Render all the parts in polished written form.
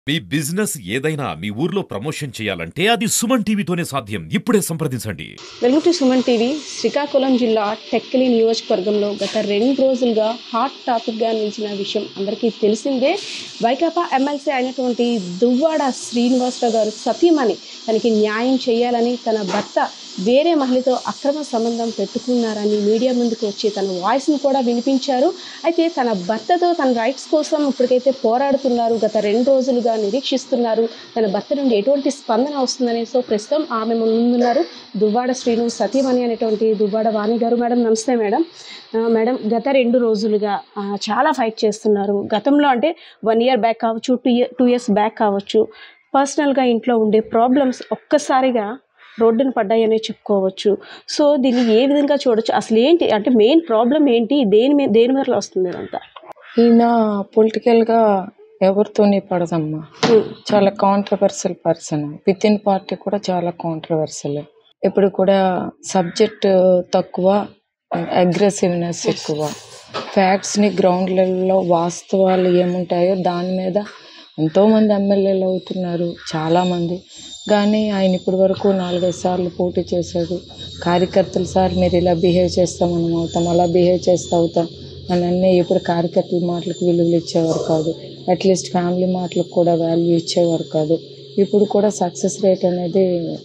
మీ business ఏదైనా మీ ఊర్లో promotion చేయాలంటే అది సుమన్ టీవీతోనే సాధ్యం. ఇప్పుడే సంప్రదించండి. Welcome to Suman TV. Srikakulam జిల్లా టెక్కలి నియోజకవర్గంలో గత 2 రోజులుగా హాట్ టాపిక్గా నిలిచిన విషయం అందరికీ తెలిసిందే. వైకాపా ఎమ్మెల్సీ అయినటువంటి దువ్వాడ శ్రీనివాసరావు గారు సతీమణి తనకి న్యాయం చేయాలని తన భర్త వేరే మహిళతో అక్రమ సంబంధం పెట్టుకున్నారని మీడియా ముందుకు వచ్చి తన వాయిస్ని కూడా వినిపించారు. అయితే తన భర్తతో తన రైట్స్ కోసం ఇప్పటికైతే పోరాడుతున్నారు. గత 2 రోజులుగా నిరీక్షిస్తున్నారు తన భర్త నుండి ఎటువంటి స్పందన వస్తుందని. సో ప్రస్తుతం ఆమె ముందున్నారు దువ్వాడ శ్రీను సతీమణి అనేటువంటి దువ్వాడ వాణి గారు. మేడం నమస్తే మేడం. మేడం గత 2 రోజులుగా చాలా ఫైట్ చేస్తున్నారు. గతంలో అంటే 1 year బ్యాక్ కావచ్చు, 2 years బ్యాక్ కావచ్చు, పర్సనల్గా ఇంట్లో ఉండే ప్రాబ్లమ్స్ ఒక్కసారిగా రోడ్డున పడ్డాయనే చెప్పుకోవచ్చు. సో దీన్ని ఏ విధంగా చూడొచ్చు, అసలు ఏంటి అంటే మెయిన్ ప్రాబ్లం ఏంటి, దేని వల్ల వస్తుంది ఇదంతా? ఈయన పొలిటికల్గా ఎవరితోనే పడదమ్మా. చాలా controversial person. Within party కూడా చాలా కాంట్రవర్షియల్. ఇప్పుడు కూడా సబ్జెక్ట్ తక్కువ, అగ్రెసివ్నెస్ ఎక్కువ. ఫ్యాక్ట్స్ని గ్రౌండ్ లెవెల్లో వాస్తవాలు ఏముంటాయో దాని మీద ఎంతోమంది ఎమ్మెల్యేలు అవుతున్నారు, చాలామంది. కానీ ఆయన ఇప్పటి వరకు 4-5 సార్లు పోటీ చేశాడు. కార్యకర్తలు సార్ మీరు ఇలా బిహేవ్ చేస్తాం మనం అవుతాం, అలా బిహేవ్ చేస్తూ అవుతాం అని అన్నీ ఇప్పుడు కార్యకర్తల మాటలకు విలువలు ఇచ్చేవారు కాదు. అట్లీస్ట్ ఫ్యామిలీ మాటలకు కూడా వాల్యూ ఇచ్చేవారు కాదు. ఇప్పుడు కూడా సక్సెస్ రేట్ అనేది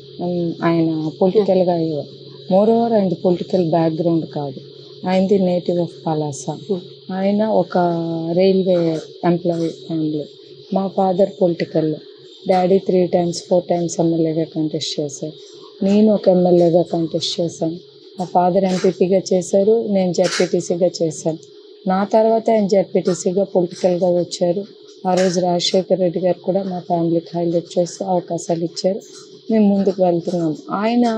ఆయన పొలిటికల్గా మోర్ ఓవర్ ఆయనది పొలిటికల్ బ్యాక్గ్రౌండ్ కాదు, ఆయనది నేటివ్ ఆఫ్ పలాస. ఆయన ఒక రైల్వే ఎంప్లాయీ ఫ్యామిలీ. మా ఫాదర్ పొలిటికల్లో, డాడీ 3 times 4 times ఎమ్మెల్యేగా కంటెస్ట్ చేశారు. నేను ఒక ఎమ్మెల్యేగా కంటెస్ట్ చేశాను. మా ఫాదర్ ఎంపీపీగా చేశారు, నేను జెడ్పీటీసీగా చేశాను. నా తర్వాత ఆయన జెడ్పీటీసీగా పొలిటికల్గా వచ్చారు. ఆ రోజు రాజశేఖర్ రెడ్డి గారు కూడా మా ఫ్యామిలీకి హైలైట్ చేసి అవకాశాలు ఇచ్చారు. మేము ముందుకు వెళ్తున్నాం. ఆయన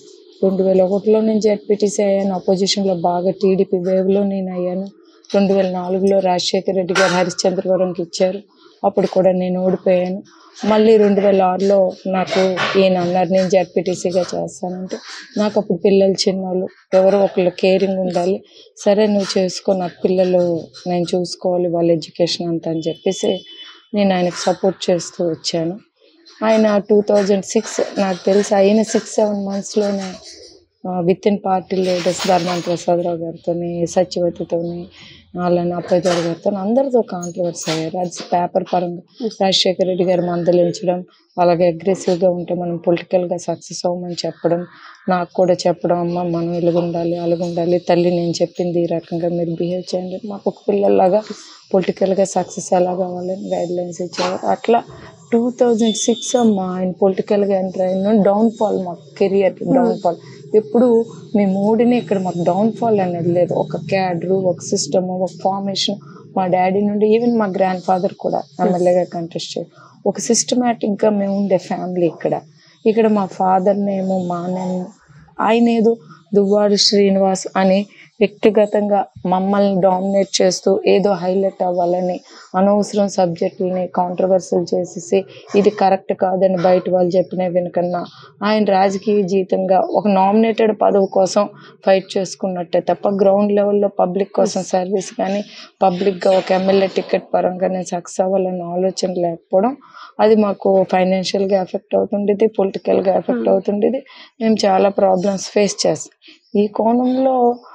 2001లో నేను జెడ్పీటీసీ అయ్యాను. అపోజిషన్లో బాగా టీడీపీ వేవ్లో నేను అయ్యాను. 2004లో రాజశేఖర్ రెడ్డి గారు హరిశ్చంద్రవరంకి ఇచ్చారు, అప్పుడు కూడా నేను ఓడిపోయాను. మళ్ళీ 2006లో నాకు ఈయన అన్నారు నేను జెడ్పీటీసీగా చేస్తానంటే, నాకు అప్పుడు పిల్లలు చిన్నోళ్ళు, ఎవరో ఒకళ్ళు కేరింగ్ ఉండాలి, సరే నువ్వు చేసుకో, నాకు పిల్లలు నేను చూసుకోవాలి, వాళ్ళ ఎడ్యుకేషన్ అంతా అని చెప్పేసి నేను ఆయనకు సపోర్ట్ చేస్తూ వచ్చాను. ఆయన 2006 నాకు తెలిసి అయిన 6-7 monthsలోనే within party leaders Dharmana Prasadarao గారితో, సత్యవతితో, అలానే అప్పయ్య గారితో అందరితో కాంట్రవర్సీ అయ్యారు. అది పేపర్ పరంగా రాజశేఖర రెడ్డి గారు మందలించడం, అలాగే అగ్రెసివ్గా ఉంటే మనం పొలిటికల్గా సక్సెస్ అవ్వమని చెప్పడం, నాకు కూడా చెప్పడం, అమ్మ మనం ఇలాగుండాలి అలాగుండాలి, తల్లి నేను చెప్పింది ఈ రకంగా మీరు బిహేవ్ చేయండి, మాకు ఒక పిల్లల్లాగా పొలిటికల్గా సక్సెస్ ఎలా కావాలని గైడ్లైన్స్ ఇచ్చేవారు. అట్లా 2006 అమ్మ ఆయన పొలిటికల్గా ఎంటర్ అయిన డౌన్ఫాల్, మా కెరియర్ డౌన్ఫాల్. ఎప్పుడు మేము ఓడిని ఇక్కడ మాకు డౌన్ఫాల్ అనేది లేదు. ఒక క్యాడరు, ఒక సిస్టము, ఒక ఫార్మేషన్ మా డాడీ నుండి, ఈవెన్ మా గ్రాండ్ ఫాదర్ కూడా ఎమ్మెల్యేగా కంటెస్ట్ చేయాలి. ఒక సిస్టమేటిక్గా మేము ఉండే ఫ్యామిలీ ఇక్కడ మా ఫాదర్ నేమో మా నేమో, ఆయన ఏదో దువ్వాడ శ్రీనివాస్ అని వ్యక్తిగతంగా మమ్మల్ని డామినేట్ చేస్తూ ఏదో హైలైట్ అవ్వాలని అనవసరం సబ్జెక్టులని కాంట్రవర్సీలు చేసేసి ఇది కరెక్ట్ కాదని బయట వాళ్ళు చెప్పిన వెనుకన్నా ఆయన రాజకీయ జీవితంగా ఒక నామినేటెడ్ పదవి కోసం ఫైట్ చేసుకున్నట్టే తప్ప గ్రౌండ్ లెవెల్లో పబ్లిక్ కోసం సర్వీస్ కానీ పబ్లిక్గా ఒక ఎమ్మెల్యే టికెట్ పరంగా నేను సక్సెస్ అవ్వాలన్న ఆలోచన లేకపోవడం, అది మాకు ఫైనాన్షియల్గా ఎఫెక్ట్ అవుతుండేది, పొలిటికల్గా ఎఫెక్ట్ అవుతుండేది. మేము చాలా ప్రాబ్లమ్స్ ఫేస్ చేస్తాం. ఈ కోణంలో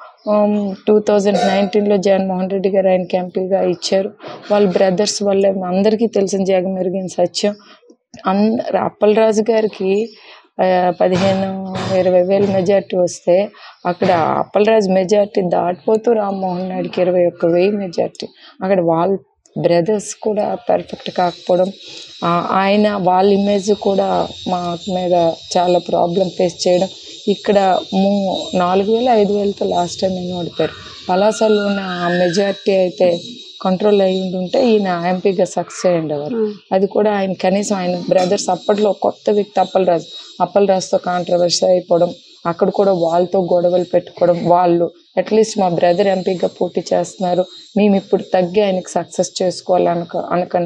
2019లో జగన్మోహన్ రెడ్డి గారు ఆయనకి ఎంపీగా ఇచ్చారు. వాళ్ళ బ్రదర్స్ వల్లే అందరికీ తెలిసిన జగమెరిగిన సత్యం. అప్పలరాజు గారికి 15-20 వేల మెజార్టీ వస్తే అక్కడ అప్పలరాజు మెజార్టీ దాటిపోతూ రామ్మోహన్ నాయుడికి 21,000 మెజార్టీ. అక్కడ వాళ్ళ బ్రదర్స్ కూడా పర్ఫెక్ట్ కాకపోవడం, ఆయన వాళ్ళ ఇమేజ్ కూడా మా మీద చాలా ప్రాబ్లం ఫేస్ చేయడం. ఇక్కడ 4,000-5,000తో లాస్ట్ టైం నేను ఓడిపోయారు. పలాసలో ఉన్న మెజార్టీ అయితే కంట్రోల్ అయ్యి ఉంటే ఈయన ఎంపీగా సక్సెస్ అయ్యి ఉండేవారు. అది కూడా ఆయన కనీసం ఆయన బ్రదర్స్ అప్పట్లో కొత్త వ్యక్తి అప్పలరాజుతో కాంట్రవర్సీ అయిపోవడం, అక్కడ కూడా వాళ్ళతో గొడవలు పెట్టుకోవడం, వాళ్ళు అట్లీస్ట్ మా బ్రదర్ ఎంపీగా పోటీ చేస్తున్నారు, మేము ఇప్పుడు తగ్గి ఆయనకి సక్సెస్ చేసుకోవాలనుకన్నా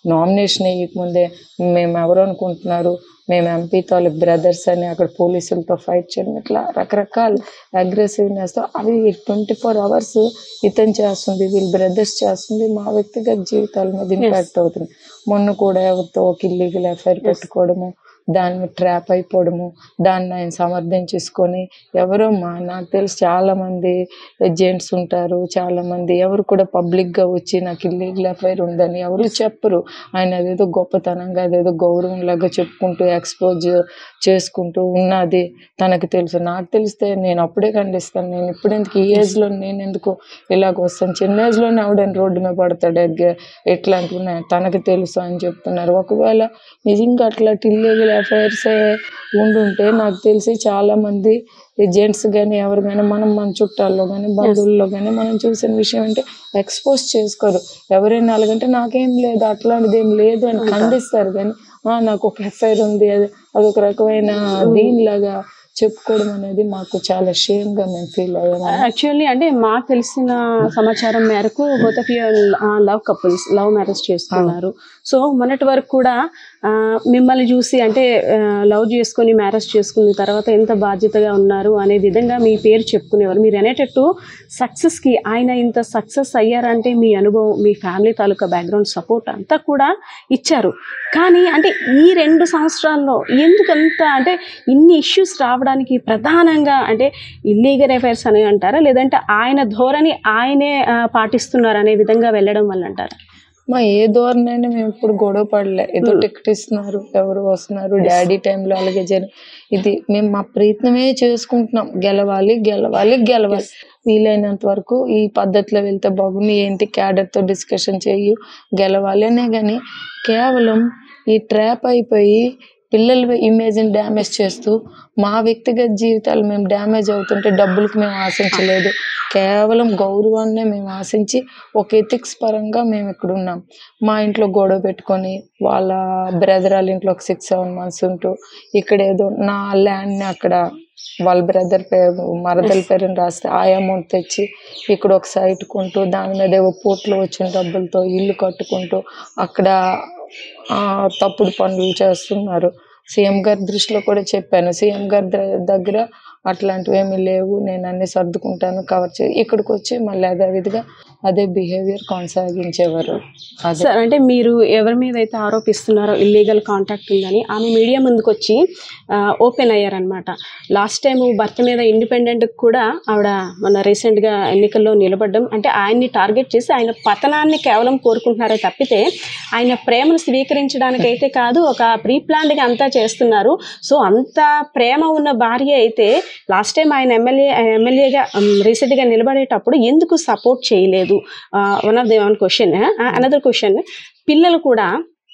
నామినేషన్ వేయకముందే మేము ఎవరు అనుకుంటున్నారు, మేము ఎంపీ తాలూకు బ్రదర్స్ అని అక్కడ పోలీసులతో ఫైట్ చేయడం, ఇట్లా రకరకాల అగ్రెసివ్నెస్తో అవి 24 hours ఇతను చేస్తుంది, వీళ్ళ బ్రదర్స్ చేస్తుంది, మా వ్యక్తిగత జీవితాల మీద ఇంపాక్ట్ అవుతుంది. మొన్న కూడా ఎవరితో ఒక ఇల్లీగల్ ఎఫ్ఐఆర్ పెట్టుకోవడము, దాన్ని ట్రాప్ అయిపోవడము, దాన్ని ఆయన సమర్థించేసుకొని ఎవరో నాకు తెలిసి చాలామంది జెంట్స్ ఉంటారు, చాలామంది ఎవరు కూడా పబ్లిక్గా వచ్చి నాకు ఇల్లీగల్ ఎఫ్ఐఆర్ ఉందని ఎవరు చెప్పరు. ఆయన అదేదో గొప్పతనంగా అదేదో గౌరవంలాగా చెప్పుకుంటూ ఎక్స్పోజ్ చేసుకుంటూ ఉన్నది తనకు తెలుసు. నాకు తెలిస్తే నేను అప్పుడే ఖండిస్తాను. నేను ఇప్పుడు ఎందుకు ఈ ఏజ్లో నేను ఎందుకు ఇలాగ వస్తాను, చిన్న ఏజ్లోనే ఎవడైనా రోడ్డు మీద పడతాడు ఎట్లాంటివి ఉన్నాయి తనకు తెలుసు అని చెప్తున్నారు. ఒకవేళ నిజంగా అట్లాంటి ఇల్లీగల్ ఎఫ్ఐఆర్స్ ఉండుంటే నాకు తెలిసి చాలామంది జెంట్స్ కానీ ఎవరు కానీ మన చుట్టాల్లో కానీ బంధువుల్లో కానీ మనం చూసిన విషయం అంటే ఎక్స్పోజ్ చేసుకోరు. ఎవరైనా అలాగంటే నాకేం లేదు అట్లాంటిది ఏం లేదు అని ఖండిస్తారు, కానీ నాకు ఒక ఎఫ్ఐఆర్ ఉంది అదొక రకమైన దీనిలాగా చెప్పుకోవడం అనేది మాకు చాలా షేమ్గా మేము ఫీల్ అయ్యాము. యాక్చువల్లీ అంటే మాకు తెలిసిన సమాచారం మేరకు both of you love couples, love marriage చేసుకున్నారు. సో మొన్నటి వరకు కూడా మిమ్మల్ని చూసి అంటే లవ్ చేసుకొని మ్యారేజ్ చేసుకున్న తర్వాత ఎంత బాధ్యతగా ఉన్నారు అనే విధంగా మీ పేరు చెప్పుకునేవారు. మీరు అనేటట్టు సక్సెస్కి ఆయన ఇంత సక్సెస్ అయ్యారంటే మీ అనుభవం, మీ ఫ్యామిలీ తాలూకా బ్యాక్గ్రౌండ్ సపోర్ట్ అంతా కూడా ఇచ్చారు. కానీ అంటే ఈ 2 సంవత్సరాల్లో ఎందుకంత అంటే ఇన్ని ఇష్యూస్ రావడానికి ప్రధానంగా అంటే ఇల్లీగల్ అఫైర్స్ అని అంటారా, లేదంటే ఆయన ధోరణి ఆయనే పాటిస్తున్నారు అనే విధంగా వెళ్ళడం వల్ల అంటారా? ఏ ధోరణైనా మేము ఇప్పుడు గొడవ పడలే. ఏదో టికెట్ ఇస్తున్నారు, ఎవరు వస్తున్నారు, డాడీ టైంలో అలాగే ఇది మేము మా ప్రయత్నమే చేసుకుంటున్నాం. గెలవాలి గెలవాలి గెలవాలి, వీలైనంత వరకు ఈ పద్ధతిలో వెళ్తే బాగుంది, ఏంటి క్యాడర్తో డిస్కషన్ చేయు, గెలవాలి అనే. కానీ కేవలం ఈ ట్రాప్ అయిపోయి పిల్లల ఇమేజ్ని డ్యామేజ్ చేస్తూ మా వ్యక్తిగత జీవితాలు మేము డ్యామేజ్ అవుతుంటే డబ్బులకు మేము ఆశించలేదు, కేవలం గౌరవాన్నే మేము ఆశించి ఒక ఎథిక్స్ పరంగా మేము ఇక్కడ ఉన్నాం. మా ఇంట్లో గొడవ పెట్టుకొని వాళ్ళ బ్రదర్ వాళ్ళ ఇంట్లో ఒక 6-7 months ఉంటూ ఇక్కడ ఏదో నా ల్యాండ్ని అక్కడ వాళ్ళ బ్రదర్ పేరు మరదల పేరుని రాస్తే ఆ అమౌంట్ తెచ్చి ఇక్కడ ఒక సైట్ కొంటూ దాని మీద ఏవో పోర్ట్లో వచ్చిన డబ్బులతో ఇల్లు కట్టుకుంటూ అక్కడ తప్పుడు పనులు చేస్తున్నారు. సీఎం గారి దృష్టిలో కూడా చెప్పాను, సీఎం గారి దగ్గర అట్లాంటివి ఏమీ లేవు, నేను అన్ని సర్దుకుంటాను కవర్ ఇక్కడికి వచ్చి మళ్ళీ అదేవిధంగా అదే బిహేవియర్ కొనసాగించేవారు. సార్ అంటే మీరు ఎవరి మీద అయితే ఆరోపిస్తున్నారో ఇల్లీగల్ కాంటాక్ట్ ఉందని ఆమె మీడియా ముందుకు వచ్చి ఓపెన్ అయ్యారనమాట. లాస్ట్ టైం భర్త మీద ఇండిపెండెంట్ కూడా ఆవిడ మన రీసెంట్గా ఎన్నికల్లో నిలబడ్డం అంటే ఆయన్ని టార్గెట్ చేసి ఆయన పతనాన్ని కేవలం కోరుకుంటున్నారే తప్పితే ఆయన ప్రేమను స్వీకరించడానికి అయితే కాదు, ఒక ప్రీ ప్లాన్డ్గా అంతా చేస్తున్నారు. సో అంత ప్రేమ ఉన్న భార్య అయితే లాస్ట్ టైం ఆయన ఎమ్మెల్యేగా రీసెంట్గా నిలబడేటప్పుడు ఎందుకు సపోర్ట్ చేయలేదు? One of the one question. Another question, పిల్లలు కూడా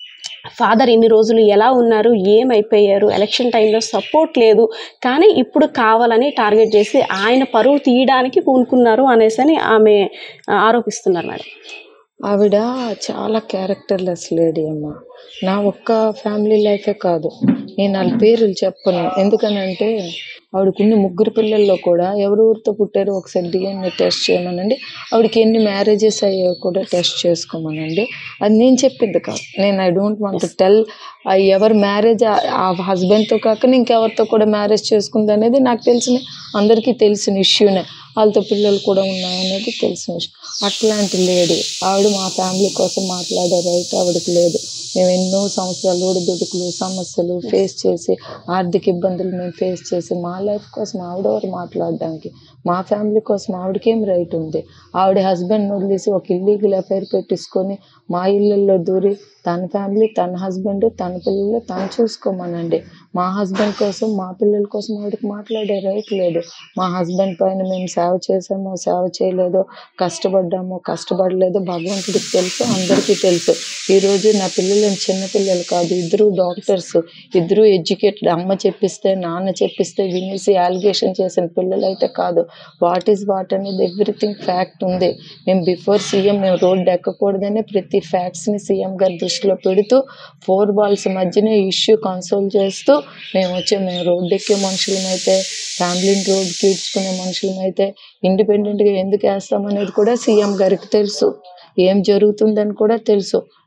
ఫాదర్ ఇన్ని రోజులు ఎలా ఉన్నారు, ఏమైపోయారు, ఎలక్షన్ టైంలో సపోర్ట్ లేదు, కానీ ఇప్పుడు కావాలని టార్గెట్ చేసి ఆయన పరువు తీయడానికి పూనుకున్నారు అనేసి అని ఆమె ఆరోపిస్తున్నారు మేడం. ఆవిడ చాలా క్యారెక్టర్లెస్ లేడీ అమ్మ. నా ఒక్క ఫ్యామిలీ లైఫే కాదు, నేను వాళ్ళ పేర్లు చెప్పను. ఎందుకనంటే ఆవిడకున్న 3 పిల్లల్లో కూడా ఎవరెవరితో పుట్టారో ఒకసారి DNA టెస్ట్ చేయమనండి, ఆవిడకి ఎన్ని మ్యారేజెస్ అయ్యాయో కూడా టెస్ట్ చేసుకోమనండి. అది నేను చెప్పింది కాదు. I don't want to tell ఎవరి మ్యారేజ్ ఆ హస్బెండ్తో కాకుండా ఇంకెవరితో కూడా మ్యారేజ్ చేసుకుంది అనేది నాకు అందరికీ తెలిసిన ఇష్యూనే. వాళ్ళతో పిల్లలు కూడా ఉన్నాయనేది తెలిసిన విషయం. అట్లాంటి లేడీ ఆవిడ మా ఫ్యామిలీ కోసం మాట్లాడే రైట్ ఆవిడకి లేదు. మేము ఎన్నో సంవత్సరాలు ఒడిదుడుకులు సమస్యలు ఫేస్ చేసి ఆర్థిక ఇబ్బందులు మేము ఫేస్ చేసి మా లైఫ్ కోసం ఆవిడెవరు మాట్లాడడానికి? మా ఫ్యామిలీ కోసం ఆవిడకేం రైట్ ఉంది? ఆవిడ హస్బెండ్ని వదిలేసి ఒక ఇల్లీగల్ అఫైర్ పెట్టించుకొని మా ఇళ్ళల్లో దూరి తన ఫ్యామిలీ, తన హస్బెండ్, తన పిల్లలు తను చూసుకోమనండి. మా హస్బెండ్ కోసం మా పిల్లల కోసం ఆవిడకి మాట్లాడే రైట్ లేదు. మా హస్బెండ్ పైన మేము సేవ చేసామో సేవ చేయలేదో, కష్టపడ్డామో కష్టపడలేదో భగవంతుడికి తెలుసు, అందరికీ తెలుసు. ఈరోజు నా పిల్లలు చిన్న పిల్లలు కాదు, ఇద్దరు డాక్టర్స్, ఇద్దరు ఎడ్యుకేటెడ్. అమ్మ చెప్పిస్తే నాన్న చెప్పిస్తే వినేసి అలిగేషన్ చేసిన పిల్లలు అయితే కాదు. వాట్ ఈజ్ వాట్ అనేది ఎవ్రీథింగ్ ఫ్యాక్ట్ ఉంది. మేము బిఫోర్ సీఎం మేము రోడ్డు ఎక్కకూడదనే ప్రతి ఫ్యాక్ట్స్ని సీఎం గారి దృష్టిలో పెడుతూ 4 walls మధ్యనే ఇష్యూ కన్సోల్ చేస్తూ మేము రోడ్డు ఎక్కే మనుషులమైతే, ఫ్యామిలీని రోడ్డుకి ఈడ్చుకునే మనుషులమైతే ఇండిపెండెంట్గా ఎందుకు వేస్తామనేది కూడా సీఎం గారికి తెలుసు, ఏం జరుగుతుందని కూడా తెలుసు.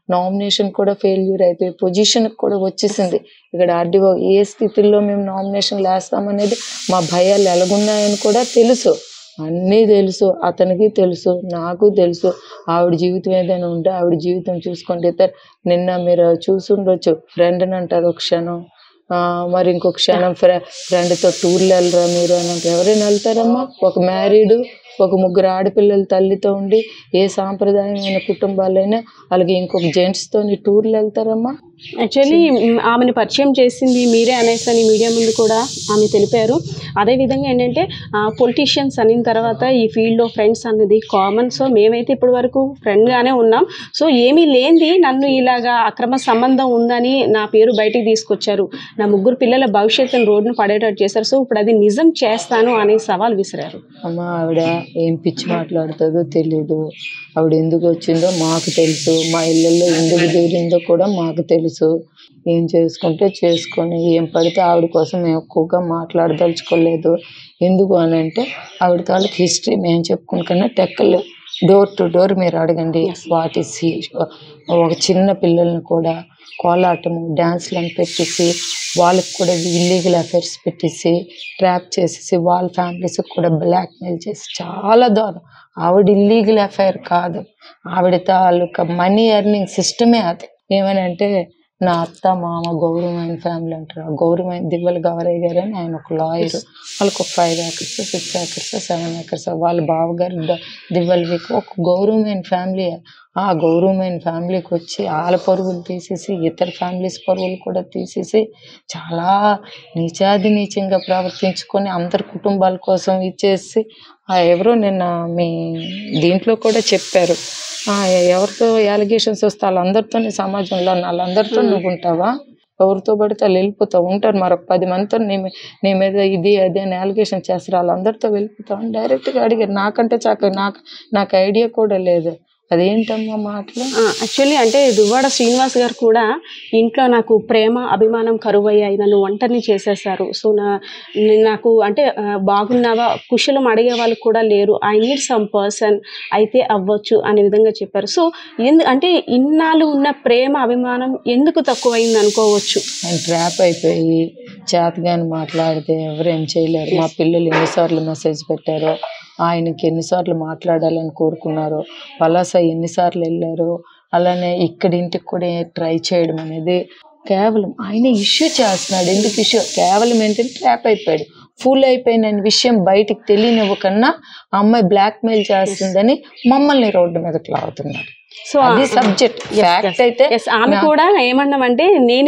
నామినేషన్ కూడా ఫెయిల్యూర్ అయిపోయి పొజిషన్ కూడా వచ్చేసింది. ఇక్కడ ఆర్డీఓ ఏ స్థితిలో మేము నామినేషన్ వేస్తామనేది మా భయాలు ఎలాగున్నాయని కూడా తెలుసు, అన్నీ తెలుసు, అతనికి తెలుసు, నాకు తెలుసు. ఆవిడ జీవితం ఏదైనా ఉంటే ఆవిడ జీవితం చూసుకుంటే నిన్న మీరు చూసుండొచ్చు, ఫ్రెండ్ని అంటారు ఒక క్షణం, మరి ఇంకొక క్షణం ఫ్రెండ్తో టూర్లు వెళ్ళరా మీరు అని అంటే ఎవరైనా వెళ్తారమ్మా? ఒక మ్యారీడు ఒక ముగ్గురు ఆడపిల్లల తల్లితో ఉండి ఏ సాంప్రదాయమైన కుటుంబాలైనా అలాగే ఇంకొక జెంట్స్తో టూర్లు వెళ్తారమ్మా? యాక్చువల్లీ ఆమెను పరిచయం చేసింది మీరే అనేసి అని మీడియా ముందు కూడా ఆమె తెలిపారు. అదేవిధంగా ఏంటంటే పొలిటీషియన్స్ అనిన తర్వాత ఈ ఫీల్డ్లో ఫ్రెండ్స్ అనేది కామన్. సో మేమైతే ఇప్పటి వరకు ఫ్రెండ్గానే ఉన్నాం. సో ఏమీ లేనిది నన్ను ఇలాగా అక్రమ సంబంధం ఉందని నా పేరు బయటికి తీసుకొచ్చారు, నా ముగ్గురు పిల్లల భవిష్యత్తును రోడ్డును పడేటట్టు చేశారు. సో ఇప్పుడు అది నిజం చేస్తాను అనే సవాల్ విసిరారు. అమ్మ ఆవిడ ఏం పిచ్చి మాట్లాడుతుందో తెలీదు, ఆవిడ ఎందుకు వచ్చిందో మాకు తెలుసు, మా ఇళ్ళల్లో ఎందుకు దూరిందో కూడా మాకు తెలుసు. ఏం చేసుకుంటే చేసుకొని ఏం పడితే ఆవిడ కోసం మేము ఎక్కువగా మాట్లాడదలుచుకోలేదు. ఎందుకు అని అంటే ఆవిడ తాలూకు హిస్టరీ మేము చెప్పుకున్న టెక్కలు డోర్ టు డోర్ మీరు అడగండి. వాటి ఒక చిన్న పిల్లల్ని కూడా కోలాటము డ్యాన్స్లను పెట్టేసి వాళ్ళకి కూడా ఇల్లీగల్ అఫైర్స్ పెట్టేసి ట్రాప్ చేసేసి వాళ్ళ ఫ్యామిలీస్కి కూడా బ్లాక్మెయిల్ చేసి చాలా దారుణం. ఆవిడ ఇల్లీగల్ అఫైర్ కాదు, ఆవిడ తాలూకా మనీ ఎర్నింగ్ సిస్టమే అది. ఏమనంటే నా అత్త మామ గౌరవమైన ఫ్యామిలీ అంటారు. గౌరవమైన దివ్వల గవరయ్య గారు అని ఆయన ఒక లాయర్, వాళ్ళకి ఒక 5 acres 6 acres 7 acres వాళ్ళ బావగారు దివ్వలవికి ఒక గౌరవమైన ఫ్యామిలీ. ఆ గౌరవమైన ఫ్యామిలీకి వచ్చి వాళ్ళ పరువులు తీసేసి ఇతర ఫ్యామిలీస్ పరువులు కూడా తీసేసి చాలా నీచాదినీచంగా ప్రవర్తించుకొని అందరి కుటుంబాల కోసం ఇచ్చేసి ఎవరో నిన్న మీ దీంట్లో కూడా చెప్పారు, ఎవరితో అలిగేషన్స్ వస్తే వాళ్ళందరితోనే సమాజంలో వాళ్ళందరితో నువ్వు ఉంటావా? ఎవరితో పడితే వాళ్ళు వెళ్ళిపోతావు ఉంటారు. మరొక 10 మందితో నీ మీద ఇది అది అని అలిగేషన్ చేస్తారు, వాళ్ళందరితో వెళ్ళిపోతావు అని డైరెక్ట్గా అడిగారు. నాకంటే నాకు ఐడియా కూడా లేదు. అదేంటమ్మా మాటలు? యాక్చువల్లీ అంటే దువ్వాడ శ్రీనివాస్ గారు కూడా ఇంట్లో నాకు ప్రేమ అభిమానం కరువయ్యాయి, నన్ను ఒంటరిని చేసేసారు. సో నాకు అంటే బాగున్నావా కుశలం అడిగే వాళ్ళు కూడా లేరు, ఐ నీడ్ సమ్ పర్సన్ అయితే అవ్వచ్చు అనే విధంగా చెప్పారు. సో అంటే ఇన్నాళ్ళు ఉన్న ప్రేమ అభిమానం ఎందుకు తక్కువైంది అనుకోవచ్చు? ఆయన ట్రాప్ అయిపోయి చేతగాని మాట్లాడితే ఎవరేం చేయలేరు. మా పిల్లలు ఎన్నిసార్లు మెసేజ్ పెట్టారో, ఆయనకి ఎన్నిసార్లు మాట్లాడాలని కోరుకున్నారో, పలాస ఎన్నిసార్లు వెళ్ళారో, అలానే ఇక్కడి ఇంటికి కూడా ట్రై చేయడం అనేది కేవలం ఆయన ఇష్యూ చేస్తున్నాడు. ఎందుకు ఇష్యూ? కేవలం ఏంటంటే ట్రాప్ అయిపోయాడు, ఫుల్ అయిపోయిన విషయం బయటికి తెలియనివ్వకన్నా అమ్మాయి బ్లాక్మెయిల్ చేస్తుందని మమ్మల్ని రోడ్డు మీదకి లాగుతున్నాడు. సో అది సబ్జెక్ట్ ఫ్యాక్ట్ అయితే ఆమె కూడా ఏమన్నామంటే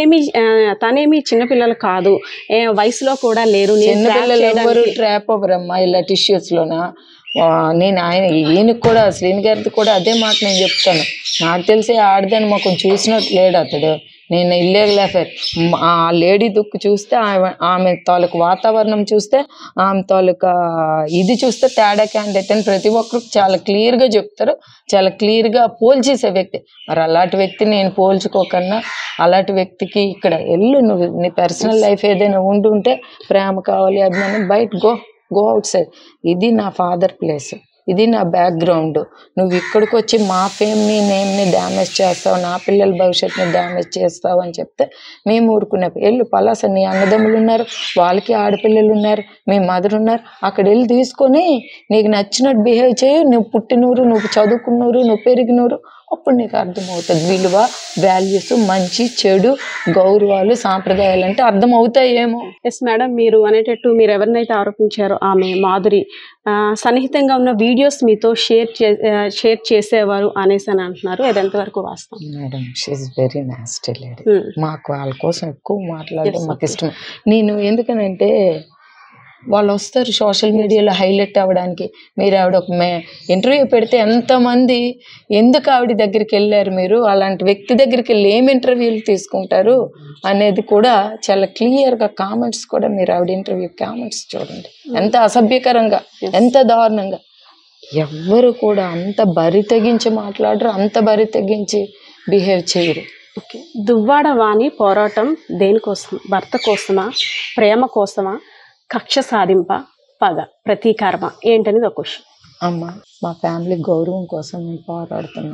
తనేమి చిన్నపిల్లలు కాదు, వయసులో కూడా లేరు, చిన్నపిల్లలు ఎవరు ట్రాప్ అవ్వరమ్మా ఇలాంటి ఇష్యూస్ లోనా. నేను ఈయనకి కూడా శ్రీని గారిది కూడా అదే మాట నేను చెప్తాను. నాకు తెలిసి ఆడదాన్ని మాకు చూసినట్టు లేడు అతడు. నేను ఇల్లీగల్ అఫైర్ ఆ లేడీ దుక్కు చూస్తే ఆమె తాలూకు వాతావరణం చూస్తే ఆమె తాలూకా ఇది చూస్తే తేడా క్యాండిడేట్ అని ప్రతి ఒక్కరు చాలా క్లియర్గా చెప్తారు, చాలా క్లియర్గా పోల్చేసే వ్యక్తి. మరి అలాంటి వ్యక్తిని నేను పోల్చుకోకన్నా అలాంటి వ్యక్తికి ఇక్కడ నువ్వు నీ పర్సనల్ లైఫ్ ఏదైనా ఉంటుంటే ప్రేమ కావాలి అభిమానం బయట గో అవుట్ సైడ్. ఇది నా ఫాదర్ ప్లేస్, ఇది నా బ్యాక్గ్రౌండ్. నువ్వు ఇక్కడికి వచ్చి మా ఫేమ్ని నేమ్ని డ్యామేజ్ చేస్తావు, నా పిల్లల భవిష్యత్తుని డ్యామేజ్ చేస్తావు అని చెప్తే మేము ఊరుకునే పలాస నీ అన్నదమ్ములు ఉన్నారు, వాళ్ళకి ఆడపిల్లలు ఉన్నారు, మీ మదర్ ఉన్నారు, అక్కడ వెళ్ళి తీసుకొని నీకు నచ్చినట్టు బిహేవ్ చేయి. నువ్వు పుట్టినూరు, నువ్వు చదువుకున్నూరు, నువ్వు పెరిగినూరు, అప్పుడు నీకు అర్థమవుతుంది విలువ, వాల్యూస్, మంచి చెడు, గౌరవాలు, సాంప్రదాయాలు అంటే అర్థమవుతాయేమో. ఎస్ మేడం, మీరు అనేటట్టు మీరు ఎవరినైతే ఆరోపించారో ఆమె మాధురి సన్నిహితంగా ఉన్న వీడియోస్ మీతో షేర్ చేసేవారు అనేసి అని అంటున్నారు, అది ఎంతవరకు వాస్తవం? Madam she is very nasty lady. మాకు వాళ్ళ కోసం ఎక్కువ మాట్లాడడం మాకు ఇష్టం. నేను ఎందుకనంటే వాళ్ళు వస్తారు సోషల్ మీడియాలో హైలైట్ అవ్వడానికి. మీరు ఆవిడ ఒక ఇంటర్వ్యూ పెడితే ఎంతమంది ఎందుకు ఆవిడ దగ్గరికి వెళ్ళారు, మీరు అలాంటి వ్యక్తి దగ్గరికి వెళ్ళి ఏం ఇంటర్వ్యూలు తీసుకుంటారు అనేది కూడా చాలా క్లియర్గా కామెంట్స్ కూడా మీరు ఆవిడ ఇంటర్వ్యూ కామెంట్స్ చూడండి, ఎంత అసభ్యకరంగా, ఎంత దారుణంగా. ఎవ్వరు కూడా అంత బరి తెగించి మాట్లాడరు, అంత బరి తెగించి బిహేవ్ చేయరు. ఓకే, దువ్వాడ వాణి పోరాటం దేనికోసం? భర్త కోసమా, ప్రేమ కోసమా, కక్ష సాధింప, పగ, ప్రతీకారమా ఏంటనేది ఒక క్వశ్చన్. అమ్మ మా ఫ్యామిలీ గౌరవం కోసం మేము పోరాడుతున్నాం.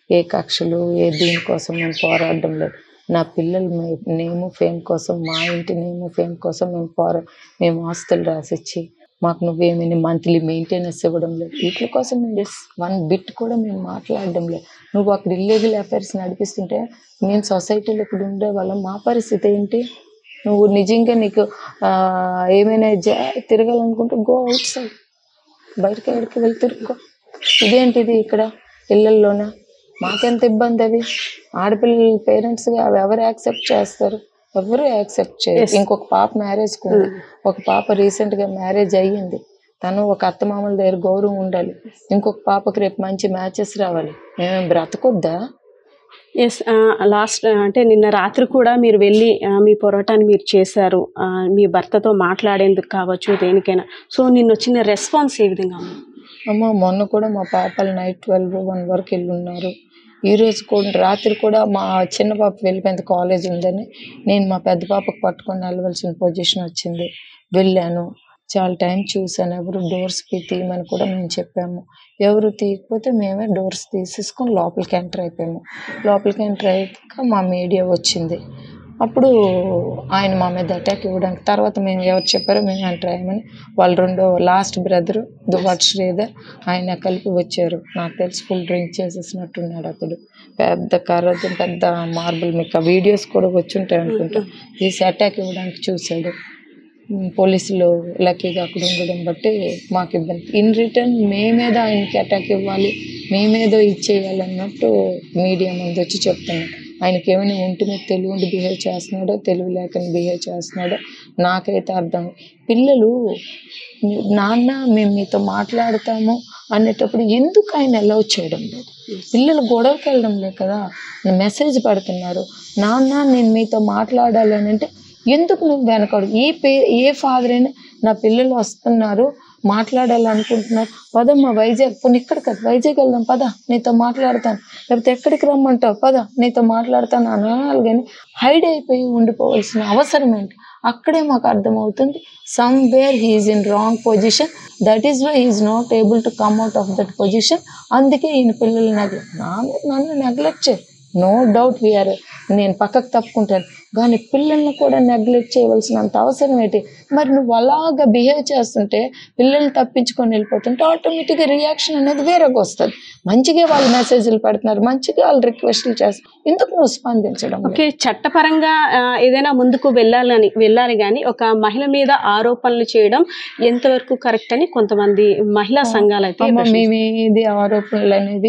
ఏ కక్షలు ఏ దీనికోసం మేము పోరాడడం లేదు. నా పిల్లలు నేము ఫేమ్ కోసం, మా ఇంటి నేము ఫేమ్ కోసం మేము ఆస్తులు రాసిచ్చి మాకు నువ్వేమైనా మంత్లీ మెయింటెనెన్స్ ఇవ్వడం లేదు. వీటి కోసం మేము 1 బిట్ కూడా మేము మాట్లాడడం లేదు. నువ్వు అక్కడ ఇల్లీగల్ అఫైర్స్ నడిపిస్తుంటే మేము సొసైటీలో ఇక్కడ ఉండే వాళ్ళం, మా పరిస్థితి ఏంటి? నువ్వు నిజంగా నీకు ఏమైనా తిరగాలనుకుంటే గో అవుట్ సైడ్, బయటకి ఎక్కడికి వెళ్ళి తిరుక్కో. ఇదేంటిది ఇక్కడ ఇళ్ళల్లోన? మాకెంత ఇబ్బంది అవి. ఆడపిల్లల పేరెంట్స్గా అవి ఎవరు యాక్సెప్ట్ చేస్తారు? ఎవరు యాక్సెప్ట్ చేయరు. ఇంకొక పాప మ్యారేజ్ ఉంది, ఒక పాప రీసెంట్గా మ్యారేజ్ అయ్యింది. తను ఒక అత్తమామల దగ్గర గౌరవం ఉండాలి. ఇంకొక పాపకి రేపు మంచి మ్యాచెస్ రావాలి. మేమేం బ్రతకొద్దా? ఎస్, లాస్ట్ అంటే నిన్న రాత్రి కూడా మీరు వెళ్ళి మీ పోరాటాన్ని మీరు చేశారు, మీ భర్తతో మాట్లాడేందుకు కావచ్చు, దేనికైనా. సో నిన్న వచ్చిన రెస్పాన్స్ ఏ విధంగా ఉంది? అమ్మ, మొన్న కూడా మా పాపలు నైట్ 12-1 వరకు వెళ్ళి ఉన్నారు. ఈరోజు కూడా రాత్రి కూడా మా చిన్న పాప వెళ్ళిపోయింది, కాలేజ్ ఉందని. నేను మా పెద్ద పాపకు పట్టుకొని వెళ్ళవలసిన పొజిషన్ వచ్చింది. వెళ్ళాను, చాలా టైం చూసాను. ఎవరు డోర్స్ తీయమని కూడా మేము చెప్పాము. ఎవరు తీయకపోతే మేమే డోర్స్ తీసేసుకొని లోపలికి ఎంటర్ అయిపోయాము. లోపలికి ఎంటర్ అయ్యాక మా మీడియా వచ్చింది. అప్పుడు ఆయన మా మీద అటాక్ ఇవ్వడానికి, తర్వాత మేము ఎవరు చెప్పారో మేము ఎంటర్ అయ్యామని వాళ్ళు రెండో లాస్ట్ బ్రదరు దువ్వాడ శ్రీధర్ ఆయన కలిపి వచ్చారు. నాకు తెలిసి ఫుల్ డ్రింక్ చేసేసినట్టున్నాడు అతడు. పెద్ద కర్రతో పెద్ద మార్బుల్, మీకు ఆ వీడియోస్ కూడా వచ్చి ఉంటాయి అనుకుంటా, తీసి అటాక్ ఇవ్వడానికి చూశాడు. పోలీసులు లక్కీగా అక్కడ ఉండడం బట్టి మాకు ఇబ్బంది. ఇన్ రిటర్న్ మేమేదో ఆయనకి అటాక్ ఇవ్వాలి, మేమేదో ఇచ్చేయాలి అన్నట్టు మీడియా ముందు వచ్చి చెప్తున్నాం. ఆయనకి ఏమైనా ఒంటి మీద తెలివి ఉండి బిహేవ్ చేస్తున్నాడో, తెలివి లేకని బిహేవ్ చేస్తున్నాడో నాకైతే అర్థం. పిల్లలు నాన్న మేము మీతో మాట్లాడతాము అనేటప్పుడు ఎందుకు ఆయన అలౌ చేయడం లేదు? పిల్లలు గొడవకి వెళ్ళడం లేదు కదా, మెసేజ్ పెడుతున్నారు. నాన్న నేను మీతో మాట్లాడాలని అంటే ఎందుకు నువ్వు వెనకాడు? ఏ ఫాదర్ అయినా నా పిల్లలు వస్తున్నారు మాట్లాడాలనుకుంటున్నారు, పదమ్మా వైజాగ్, పోనీ ఇక్కడ కదా వైజాగ్ వెళ్దాం పద నీతో మాట్లాడతాను, లేకపోతే ఎక్కడికి రమ్మంటావు పద నీతో మాట్లాడతాను అనాలి. కానీ హైడ్ అయిపోయి ఉండిపోవాల్సిన అవసరం ఏంటి? అక్కడే మాకు అర్థమవుతుంది somewhere he is in wrong position, that is why he is not able to come out of that position. అందుకే ఈయన పిల్లలు నన్ను నెగ్లెక్ట్ చేయి, నో డౌట్ వీఆర్, నేను పక్కకు తప్పుకుంటాను. కానీ పిల్లల్ని కూడా నెగ్లెక్ట్ చేయవలసినంత అవసరం ఏంటి? మరి నువ్వు అలాగా బిహేవ్ చేస్తుంటే, పిల్లల్ని తప్పించుకొని వెళ్ళిపోతుంటే ఆటోమేటిక్గా రియాక్షన్ అనేది వేరేగా వస్తుంది. మంచిగా వాళ్ళు మెసేజ్లు పెడుతున్నారు, మంచిగా వాళ్ళు రిక్వెస్ట్లు చేస్తారు, ఎందుకు నువ్వు స్పందించడం? ఓకే, చట్టపరంగా ఏదైనా ముందుకు వెళ్ళాలి కానీ ఒక మహిళ మీద ఆరోపణలు చేయడం ఎంతవరకు కరెక్ట్ అని కొంతమంది మహిళా సంఘాలు అయితే మేమేది ఆరోపణలు అనేది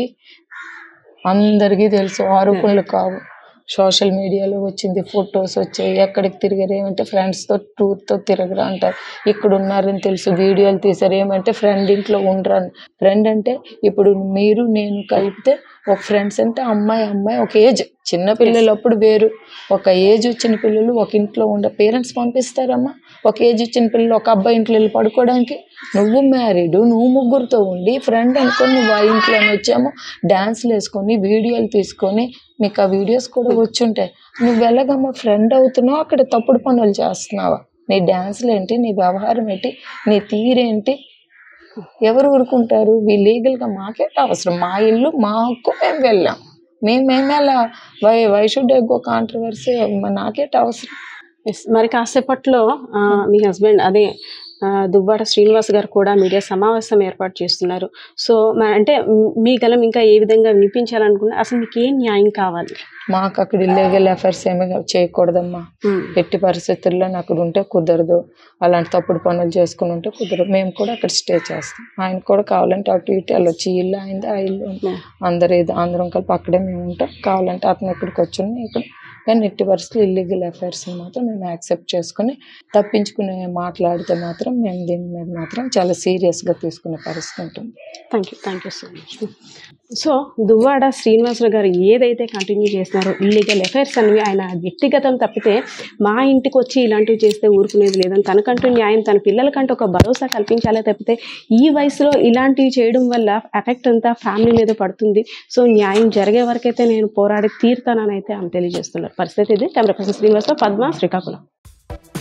అందరికీ తెలుసు. ఆరోపణలు కావు, సోషల్ మీడియాలో వచ్చింది, ఫొటోస్ వచ్చాయి. ఎక్కడికి తిరిగారు ఏమంటే ఫ్రెండ్స్తో టూర్తో తిరగరా అంటారు. ఇక్కడ ఉన్నారని తెలుసు, వీడియోలు తీసారు. ఏమంటే ఫ్రెండ్ ఇంట్లో ఉండరని. ఫ్రెండ్ అంటే ఇప్పుడు మీరు నేను కలిపితే ఒక ఫ్రెండ్స్ అంటే అమ్మాయి ఒక ఏజ్, చిన్న పిల్లలు అప్పుడు వేరు, ఒక ఏజ్ వచ్చిన పిల్లలు ఒక ఇంట్లో ఉండే పేరెంట్స్ పంపిస్తారమ్మా. ఒక ఏజ్ వచ్చిన పిల్లలు ఒక అబ్బాయి ఇంట్లో వెళ్ళి పడుకోవడానికి, నువ్వు మ్యారీడు, నువ్వు ముగ్గురితో ఉండి ఫ్రెండ్ అనుకొని నువ్వు ఆ ఇంట్లోనే వచ్చాము డ్యాన్స్లు వేసుకొని వీడియోలు తీసుకొని, మీకు ఆ వీడియోస్ కూడా వచ్చుంటాయి. నువ్వు ఎలాగమ్మా ఫ్రెండ్ అవుతున్నావు, అక్కడ తప్పుడు పనులు చేస్తున్నావా? నీ డ్యాన్స్లు ఏంటి, నీ వ్యవహారం ఏంటి, నీ తీరేంటి? ఎవరు ఊరుకుంటారు? లీగల్గా మాకేంటి అవసరం? మా ఇల్లు మా హక్కు, మేము వెళ్ళాం, మేమేలా why should I go controversy? నాకేంటి అవసరం? మరి కాసేపట్లో మీ హస్బెండ్ అదే దువ్వాడ శ్రీనివాస్ గారు కూడా మీడియా సమావేశం ఏర్పాటు చేస్తున్నారు. సో అంటే మీ గలం ఇంకా ఏ విధంగా వినిపించాలనుకున్నా, అసలు మీకు ఏం న్యాయం కావాలి? మాకు అక్కడ ఇల్లీగల్ అఫైర్స్ ఏమీ చేయకూడదమ్మా. ఎట్టి పరిస్థితుల్లో అక్కడ ఉంటే కుదరదు, అలాంటి తప్పుడు పనులు చేసుకుని ఉంటే కుదరదు. మేము కూడా అక్కడ స్టే చేస్తాం. ఆయన కూడా కావాలంటే అటు ఇటు వెళ్ళొచ్చు, ఈ ఇల్లు అయింది ఆ ఇల్లు అందరం కలిపి అక్కడే మేము ఉంటాం. కావాలంటే అతను ఇక్కడికి వచ్చి ఇక్కడ, కానీ ఎట్టి పరిస్థితులు ఇల్లీగల్ అఫైర్స్ని మాత్రం మేము యాక్సెప్ట్ చేసుకుని తప్పించుకునే మాట్లాడితే మాత్రం మేము దీని మీద మాత్రం చాలా సీరియస్గా తీసుకునే పరిస్థితి ఉంటుంది. Thank you so much. So Duvvada Srinivasarao గారు ఏదైతే కంటిన్యూ చేస్తున్నారో ఇల్లీగల్ అఫైర్స్ అనేవి ఆయన వ్యక్తిగతం తప్పితే మా ఇంటికి వచ్చి ఇలాంటివి చేస్తే ఊరుకునేది లేదని, తనకంటూ న్యాయం తన పిల్లలకంటూ ఒక భరోసా కల్పించాలే తప్పితే ఈ వయసులో ఇలాంటివి చేయడం వల్ల ఎఫెక్ట్ అంతా ఫ్యామిలీ మీద పడుతుంది. సో న్యాయం జరిగే వరకైతే నేను పోరాడి తీరుతానని అయితే ఆమె తెలియజేస్తున్నారు. పరిస్థితి ఇది. Camera person Srinivasarao, Padma, Srikakulam.